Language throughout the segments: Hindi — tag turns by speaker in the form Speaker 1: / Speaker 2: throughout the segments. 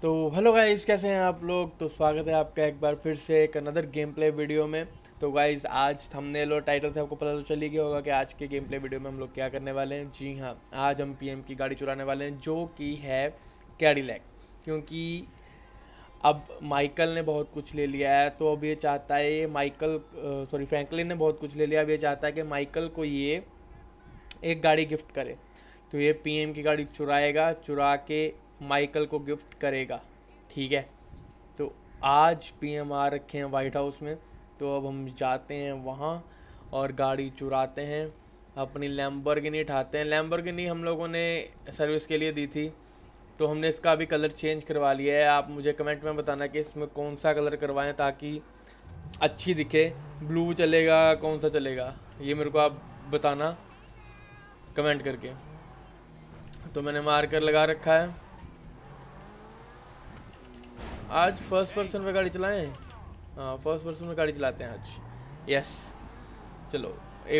Speaker 1: तो हेलो गाइस, कैसे हैं आप लोग। तो स्वागत है आपका एक बार फिर से एक अनदर गेम प्ले वीडियो में। तो गाइस, आज थंबनेल और टाइटल से आपको पता तो चल ही गया होगा कि आज के गेम प्ले वीडियो में हम लोग क्या करने वाले हैं। जी हाँ, आज हम पीएम की गाड़ी चुराने वाले हैं, जो कि है कैडिलैक। क्योंकि अब माइकल ने बहुत कुछ ले लिया है, तो अब ये चाहता है ये फ्रैंकलिन ने बहुत कुछ ले लिया। अब ये चाहता है कि माइकल को ये एक गाड़ी गिफ्ट करे। तो ये पीएम की गाड़ी चुराएगा, चुरा के माइकल को गिफ्ट करेगा। ठीक है। तो आज पीएम आ रखे हैं वाइट हाउस में, तो अब हम जाते हैं वहाँ और गाड़ी चुराते हैं। अपनी लैम्बोर्गिनी उठाते हैं। लैम्बोर्गिनी हम लोगों ने सर्विस के लिए दी थी, तो हमने इसका अभी कलर चेंज करवा लिया है। आप मुझे कमेंट में बताना कि इसमें कौन सा कलर करवाएं ताकि अच्छी दिखे। ब्लू चलेगा, कौन सा चलेगा, ये मेरे को आप बताना कमेंट करके। तो मैंने मार्कर लगा रखा है। आज फर्स्ट पर्सन में गाड़ी चलाएं। हाँ, फर्स्ट पर्सन में गाड़ी चलाते हैं आज। यस, चलो। ए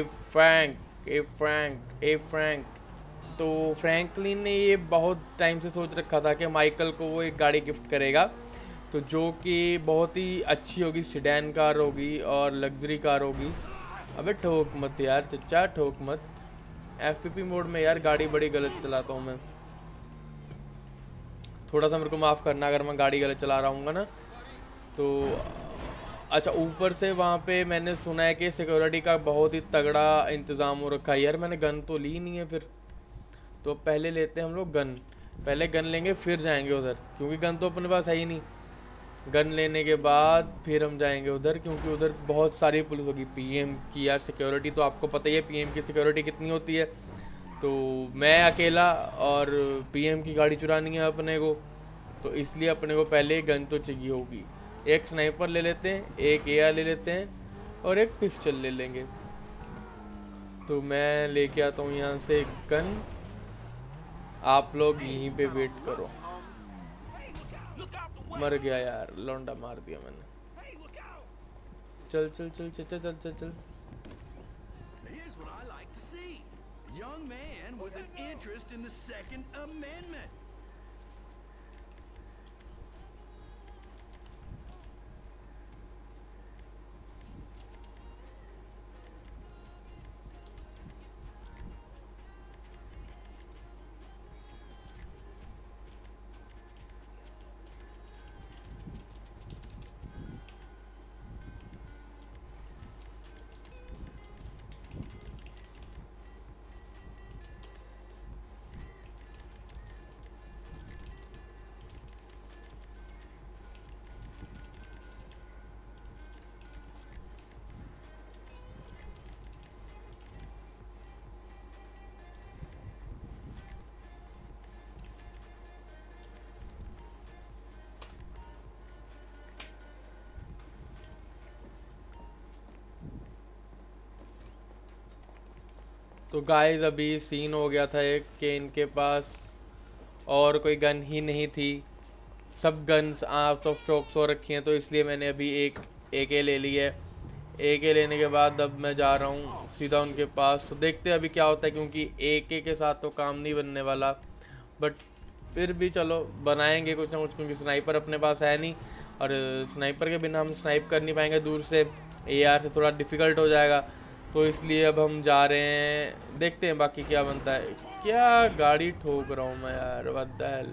Speaker 1: फ्रैंक। तो फ्रैंकलिन ने ये बहुत टाइम से सोच रखा था कि माइकल को वो एक गाड़ी गिफ्ट करेगा, तो जो कि बहुत ही अच्छी होगी, सिडैन कार होगी और लग्जरी कार होगी। अबे ठोक मत यार चचा, ठोक मत। एफपीपी मोड में यार गाड़ी बड़ी गलत चलाता हूँ मैं। थोड़ा सा मेरे को माफ़ करना अगर मैं गाड़ी गलत चला रहा हूँ ना। तो अच्छा, ऊपर से वहाँ पे मैंने सुना है कि सिक्योरिटी का बहुत ही तगड़ा इंतज़ाम हो रखा है। यार मैंने गन तो ली नहीं है फिर। तो पहले लेते हैं हम लोग गन। पहले गन लेंगे फिर जाएंगे उधर, क्योंकि गन तो अपने पास है ही नहीं। गन लेने के बाद फिर हम जाएंगे उधर, क्योंकि उधर बहुत सारी पुलिस होगी। पीएम की यार सिक्योरिटी तो आपको पता ही है, पीएम की सिक्योरिटी कितनी होती है। तो मैं अकेला और पीएम की गाड़ी चुरानी है अपने को, तो इसलिए अपने को पहले गन तो चाहिए होगी। एक स्नाइपर ले लेते हैं, एक एआर ले लेते हैं और एक पिस्टल ले लेंगे। तो मैं लेके आता हूँ यहाँ से गन। आप लोग यहीं पे वेट करो। मर गया यार, लौंडा मार दिया मैंने। चल चल चल चल चल चल चल चल।
Speaker 2: Young man with an interest in the Second Amendment.
Speaker 1: तो गाइस, अभी सीन हो गया था एक कि इनके पास और कोई गन ही नहीं थी। सब गन्स आउट ऑफ स्टॉक हो रखी हैं, तो इसलिए मैंने अभी एक एके ले ली है। एके लेने के बाद अब मैं जा रहा हूँ सीधा उनके पास। तो देखते हैं अभी क्या होता है, क्योंकि एके के साथ तो काम नहीं बनने वाला। बट फिर भी चलो बनाएंगे कुछ ना कुछ, क्योंकि स्नाइपर अपने पास है नहीं, और स्नाइपर के बिना हम स्नाइप कर नहीं पाएंगे दूर से। एआर से थोड़ा डिफ़िकल्ट हो जाएगा, तो इसलिए अब हम जा रहे हैं, देखते हैं बाकी क्या बनता है। क्या गाड़ी ठोक रहा हूँ मैं यार, व्हाट द हेल।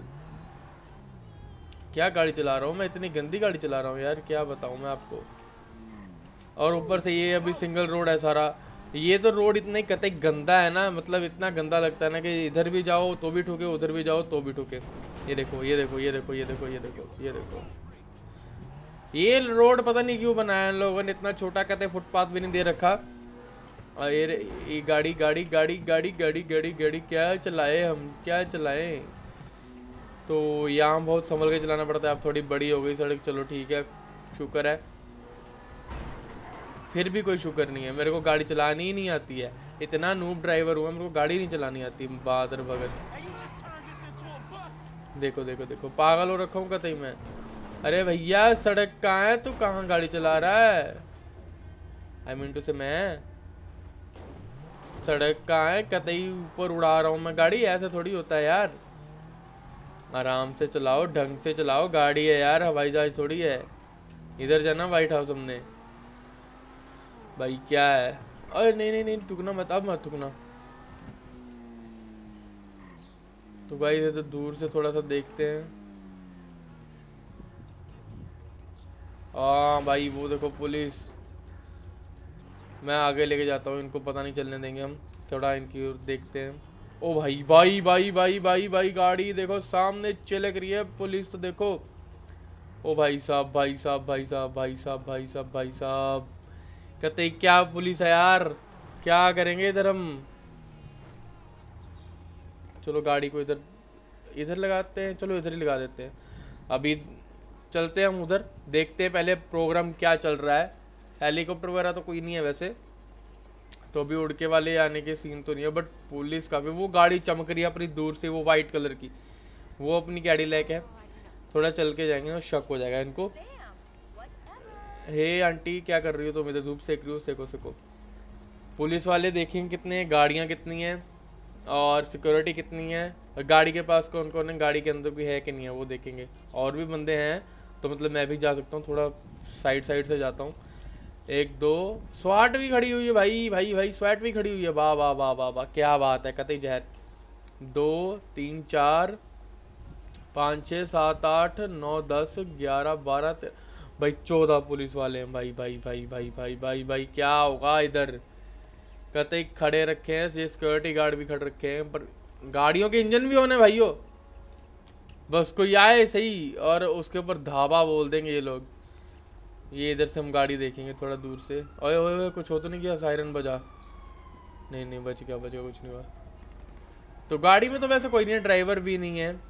Speaker 1: क्या गाड़ी चला रहा हूँ मैं, इतनी गंदी गाड़ी चला रहा हूँ यार, क्या बताऊँ मैं आपको। और ऊपर से ये अभी सिंगल रोड है सारा। ये तो रोड इतना ही कतई गंदा है ना, मतलब इतना गंदा लगता है ना कि इधर भी जाओ तो भी ठोके, उधर भी जाओ तो भी ठोके। ये देखो ये देखो ये देखो ये देखो ये देखो ये देखो। ये रोड पता नहीं क्यों बनाया इन लोगों ने, इतना छोटा, कहते फुटपाथ भी नहीं दे रखा। और ये गाड़ी गाड़ी गाड़ी गाड़ी गाड़ी गाड़ी गाड़ी क्या चलाए हम, क्या चलाए। तो यहाँ बहुत संभल के चलाना पड़ता है। अब थोड़ी बड़ी हो गई सड़क, चलो ठीक है, शुक्र है। फिर भी कोई शुक्र नहीं है, मेरे को गाड़ी चलानी ही नहीं आती है। इतना नूब ड्राइवर हुआ, मेरे को गाड़ी नहीं चलानी आती। बहादुर भगत, देखो देखो देखो, पागल हो रखा हूँ कतई मैं। अरे भैया सड़क कहाँ है, तू कहाँ गाड़ी चला रहा है। आई मीन टू से मैं सड़क कहाँ है, कतई ऊपर उड़ा रहा हूँ मैं गाड़ी, ऐसे थोड़ी होता है यार। आराम से चलाओ, ढंग से चलाओ, गाड़ी है यार, हवाई जहाज थोड़ी है। इधर जाना व्हाइट हाउस हमने। भाई क्या है? अरे नहीं नहीं नहीं, टुकना मत, अब मत टुकना। तो भाई इधर तो दूर से थोड़ा सा देखते हैं। हाँ भाई वो देखो पुलिस। मैं आगे लेके जाता हूँ, इनको पता नहीं चलने देंगे हम। थोड़ा इनकी ओर देखते हैं। ओ भाई भाई भाई भाई भाई भाई, गाड़ी देखो सामने चिलक रही है, पुलिस तो देखो। ओ भाई साहब भाई साहब भाई साहब भाई साहब भाई साहब भाई साहब, कहते क्या पुलिस है यार, क्या करेंगे इधर हम। चलो गाड़ी को इधर इधर लगाते हैं, चलो इधर ही लगा देते हैं। अभी चलते हैं हम उधर, देखते हैं पहले प्रोग्राम क्या चल रहा है। हेलीकॉप्टर वगैरह तो कोई नहीं है वैसे, तो अभी उड़ के वाले आने के सीन तो नहीं है, बट पुलिस काफ़ी। वो गाड़ी चमक रही है अपनी दूर से, वो वाइट कलर की, वो अपनी कैडिलैक है। थोड़ा चल के जाएंगे तो शक हो जाएगा इनको। हे आंटी क्या कर रही हो तुम इधर, धूप सेक रही हो? Seiko Seiko. पुलिस वाले देखेंगे कितने, गाड़ियाँ कितनी हैं और सिक्योरिटी कितनी है, और गाड़ी के पास कौन कौन है, गाड़ी के अंदर भी है कि नहीं है वो देखेंगे। और भी बंदे हैं तो मतलब मैं भी जा सकता हूँ, थोड़ा साइड साइड से जाता हूँ। एक दो स्वाट भी खड़ी हुई है भाई भाई भाई, स्वाट भी खड़ी हुई है। वाह वाह वाह वाह वाह, क्या बात है, कतई जहर। 2 3 4 5 6 7 8 9 10 11 12 भाई 14 पुलिस वाले हैं भाई भाई भाई भाई भाई भाई भाई, क्या होगा इधर। कतई खड़े रखे हैं, ये सिक्योरिटी गार्ड भी खड़े रखे हैं, पर गाड़ियों के इंजन भी होने भाइयों। बस कोई आए सही और उसके ऊपर धाबा बोल देंगे ये लोग। ये इधर से हम गाड़ी देखेंगे थोड़ा दूर से। ओए ओए ओए, कुछ हो तो नहीं गया? सायरन बजा? नहीं नहीं बच गया कुछ नहीं हुआ। तो गाड़ी में तो वैसे कोई नहीं है, ड्राइवर भी नहीं है।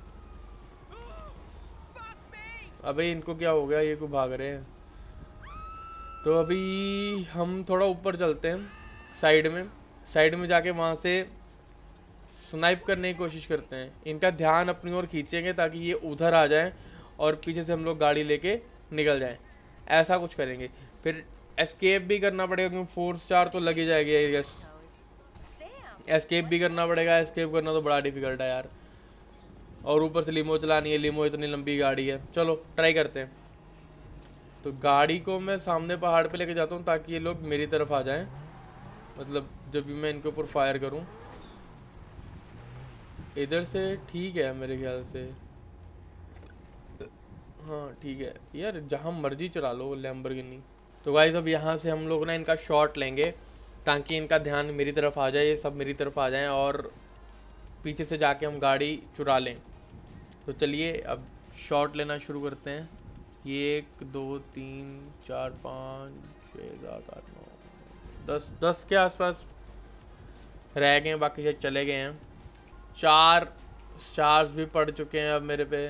Speaker 1: अबे इनको क्या हो गया, ये क्यों भाग रहे हैं? तो अभी हम थोड़ा ऊपर चलते हैं, साइड में जाके वहाँ से स्नाइप करने की कोशिश करते हैं। इनका ध्यान अपनी ओर खींचेंगे ताकि ये उधर आ जाएं और पीछे से हम लोग गाड़ी लेके निकल जाएं। ऐसा कुछ करेंगे। फिर एस्केप भी करना पड़ेगा क्योंकि 4 स्टार तो लग ही जाएगी आई गेस। एस्केप भी करना पड़ेगा, एस्केप करना तो बड़ा डिफिकल्ट है यार। और ऊपर से लिमो चलानी है, लिमो इतनी लंबी गाड़ी है। चलो ट्राई करते हैं। तो गाड़ी को मैं सामने पहाड़ पे लेके जाता हूँ ताकि ये लोग मेरी तरफ आ जाएं, मतलब जब भी मैं इनके ऊपर फायर करूँ। इधर से ठीक है मेरे ख्याल से, हाँ ठीक है यार, जहाँ मर्जी चला लो लैम्बोर्गिनी। तो गाइस अब यहाँ से हम लोग ना इनका शॉट लेंगे ताकि इनका ध्यान मेरी तरफ आ जाए, ये सब मेरी तरफ आ जाएं और पीछे से जाके हम गाड़ी चुरा लें। तो चलिए अब शॉट लेना शुरू करते हैं। ये 1 2 3 4 5 6 7 8 9 10 के आसपास रह गए हैं, बाकी शायद चले गए हैं। 4 स्टार्स भी पड़ चुके हैं अब मेरे पे।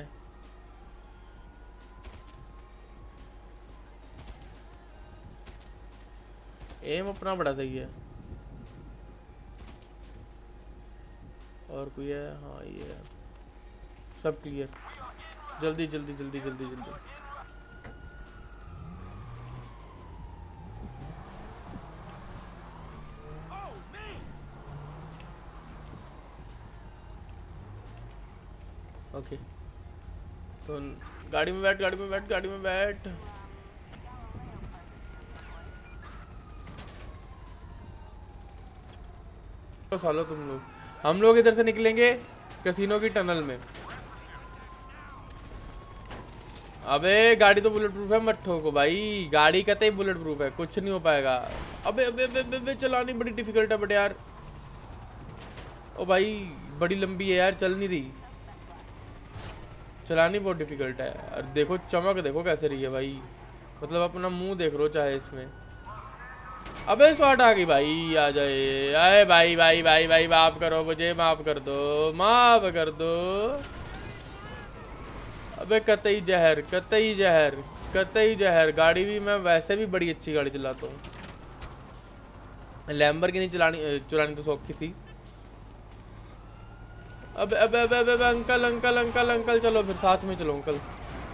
Speaker 1: एम अपना बड़ा सही है। और कोई है? हाँ ये है, सब क्लियर। जल्दी जल्दी जल्दी जल्दी जल्दी। ओके तो गाड़ी में बैठ, गाड़ी में बैठ, गाड़ी में बैठ। तो सालो तुम लोग, हम लोग इधर से निकलेंगे कैसीनो की टनल में। अबे गाड़ी तो बुलेट प्रूफ है, मत ठोको भाई, गाड़ी कहते ही बुलेट प्रूफ है, कुछ नहीं हो पाएगा। अबे अबे अबे अबे, अबे चलानी बड़ी डिफिकल्ट है बट यार। ओ भाई बड़ी लंबी है यार, चल नहीं रही, चलानी बहुत डिफिकल्ट है। और देखो चमक देखो कैसे रही है भाई, मतलब अपना मुंह देख लो चाहे इसमें। अबे स्वाट आ गई भाई, आ जाए। अरे भाई भाई भाई भाई माफ करो मुझे, माफ कर दो, माफ कर दो। अबे कतई जहर, कतई जहर, कतई जहर। गाड़ी भी मैं वैसे भी बड़ी अच्छी गाड़ी चलाता हूँ, लैम्बोर्गिनी चुरानी तो शौक की थी। अबे अबे अबे अबे अंकल अंकल अंकल अंकल, चलो फिर साथ में चलो अंकल।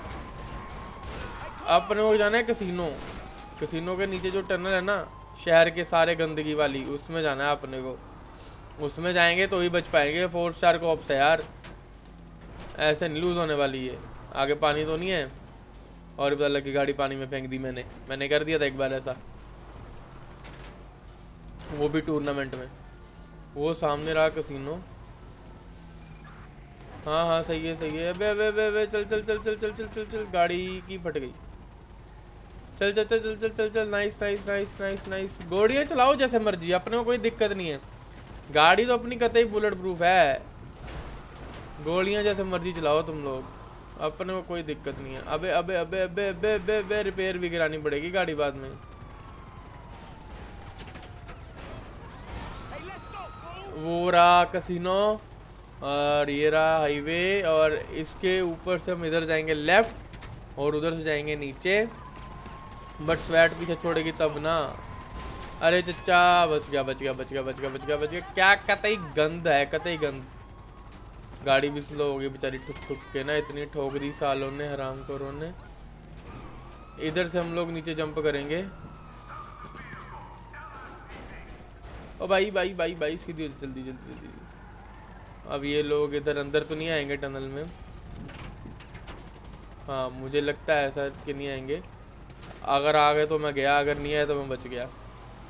Speaker 1: अपने को जाना है कैसीनो, कैसीनो के नीचे जो टनल है ना शहर के सारे गंदगी वाली, उसमें जाना है अपने को। उसमें जाएंगे तो ही बच पाएंगे। 4 स्टार को ऑप्स है यार, ऐसे नहीं लूज होने वाली है। आगे पानी तो नहीं है, और पता लग की गाड़ी पानी में फेंक दी मैंने कर दिया था एक बार ऐसा, वो भी टूर्नामेंट में। वो सामने रहा कसिनो। हाँ हाँ सही है सही है। अबे अबे अबे अबे चल चल चल चल चल चल चल चल, गाड़ी की फट गई। चल चल चल चल चल चल चल, nice nice nice nice nice. गोलियाँ चलाओ जैसे मर्जी, अपने को कोई दिक्कत नहीं है। गाड़ी तो अपनी कतई बुलेट प्रूफ है। गोलियाँ जैसे मर्जी चलाओ तुम लोग, अपने को कोई दिक्कत नहीं है। अबे अबे अबे अबे अबे अबे अबे, रिपेयर भी करानी पड़ेगी गाड़ी बाद में। वो रहा कसिनो और ये रहा हाईवे, और इसके ऊपर से हम इधर जाएंगे लेफ्ट और उधर से जाएंगे नीचे। बट स्वैट पीछे छोड़ेगी तब ना। अरे चचा बच गया बच गया बच गया बच गया बच गया बच गया। क्या कतई गंद है, कतई गंद। गाड़ी भी स्लो हो गई बेचारी, ठुक ठुक के ना, इतनी ठोक दी सालों ने, हरामखोरों ने। इधर से हम लोग नीचे जंप करेंगे। ओ भाई भाई भाई भाई, सीधी जल्दी जल्दी जल्दी। अब ये लोग इधर अंदर तो नहीं आएंगे टनल में। हाँ मुझे लगता है ऐसा कि नहीं आएंगे। अगर आ गए तो मैं गया, अगर नहीं आया तो मैं बच गया।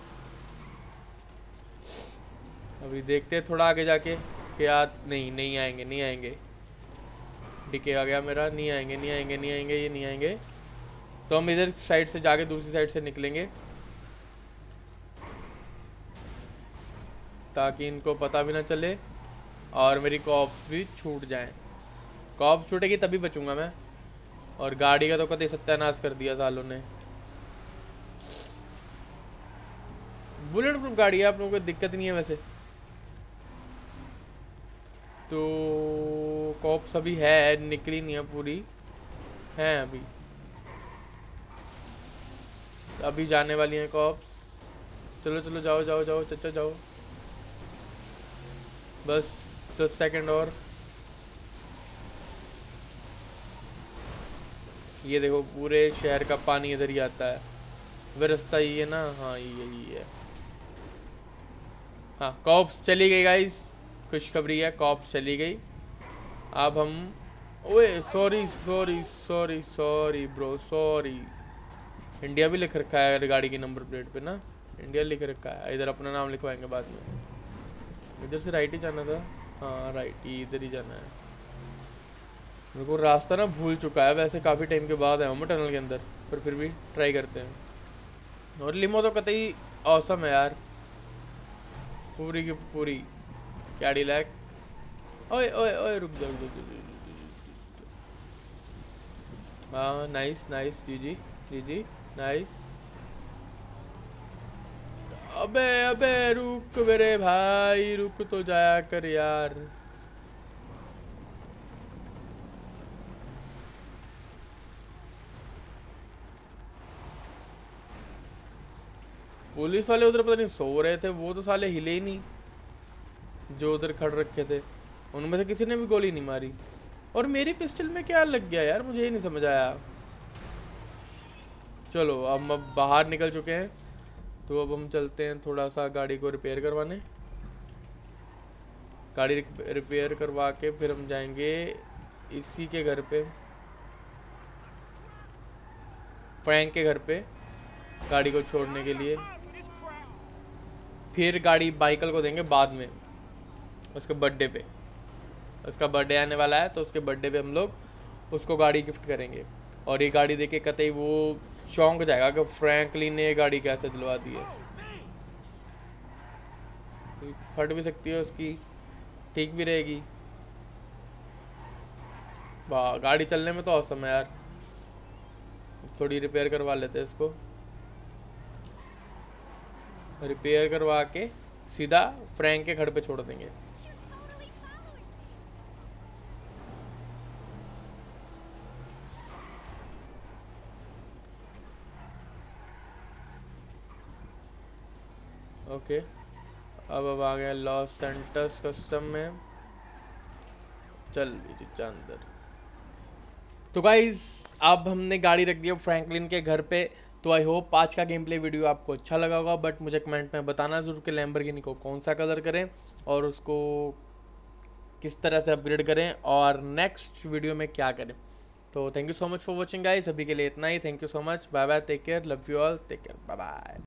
Speaker 1: अभी देखते हैं थोड़ा आगे जाके क्या। नहीं नहीं आएंगे नहीं आएंगे। डीके आ गया मेरा। नहीं आएंगे नहीं आएंगे नहीं आएंगे, ये नहीं आएंगे। तो हम इधर साइड से जाके दूसरी साइड से निकलेंगे, ताकि इनको पता भी ना चले और मेरी कॉप्स भी छूट जाएं। कॉप्स छूटेगी तभी बचूंगा मैं। और गाड़ी का तो कतई सत्यानाश कर दिया सालों ने। बुलेट प्रूफ गाड़ी है, आप लोगों को दिक्कत नहीं है वैसे तो। कॉप्स अभी है, निकली नहीं है पूरी, है अभी अभी जाने वाली हैं कॉप्स। चलो चलो जाओ जाओ जाओ चचा जाओ, बस 10 सेकंड और। ये देखो पूरे शहर का पानी इधर ही आता है। वह रास्ता ये है ना, हाँ यही है। हाँ कॉप्स चली गई गाइस, खुशखबरी है, कॉप्स चली गई। अब हम, ओए sorry sorry sorry sorry bro sorry. India भी लिख रखा है गाड़ी की नंबर प्लेट पे ना, इंडिया लिख रखा है। इधर अपना नाम लिखवाएंगे बाद में। इधर से राइट ही जाना था। हाँ राइट ही, इधर ही जाना है। मेरे को रास्ता ना भूल चुका है वैसे, काफ़ी टाइम के बाद है हम टनल के अंदर, पर फिर भी ट्राई करते हैं। और लिमो तो कतई औसम है यार, पूरी की पूरी। कैडिलैक, ओए ओए ओए रुक जा रुक जा। हाँ नाइस नाइस, जी जी जी जी नाइस। अबे अबे रुक मेरे भाई, रुक तो जाया कर यार। पुलिस वाले उधर पता नहीं सो रहे थे, वो तो साले हिले ही नहीं जो उधर खड़ रखे थे। उनमें से किसी ने भी गोली नहीं मारी। और मेरी पिस्टल में क्या लग गया यार, मुझे ये नहीं समझ आया। चलो अब बाहर निकल चुके हैं, तो अब हम चलते हैं थोड़ा सा गाड़ी को रिपेयर करवाने। गाड़ी रिपेयर करवा के फिर हम जाएंगे इसी के घर पे, फ्रैंक के घर पे, गाड़ी को छोड़ने के लिए। फिर गाड़ी बाइकल को देंगे बाद में, उसके बर्थडे पे। उसका बर्थडे आने वाला है, तो उसके बर्थडे पे हम लोग उसको गाड़ी गिफ्ट करेंगे। और ये गाड़ी देके कतई वो चौंक जाएगा कि फ्रैंकलिन ने ये गाड़ी कैसे दिलवा दी है। फट भी सकती है उसकी, ठीक भी रहेगी। वाह गाड़ी चलने में तो औसम है यार। थोड़ी रिपेयर करवा लेते हैं इसको। रिपेयर करवा के सीधा फ्रैंक के घर पे छोड़ देंगे। ओके अब आ गया लॉस सेंटर्स कस्टम में। चल अंदर। तो गाइज अब हमने गाड़ी रख दी फ्रैंकलिन के घर पे। तो आई होप आज का गेम प्ले वीडियो आपको अच्छा लगा होगा, बट मुझे कमेंट में बताना ज़रूर कि लैम्बोर्गिनी को कौन सा कलर करें और उसको किस तरह से अपग्रेड करें और नेक्स्ट वीडियो में क्या करें। तो thank you so much for watching guys, अभी के लिए इतना ही। Thank you so much, bye bye, take care, love you all, take care, bye bye.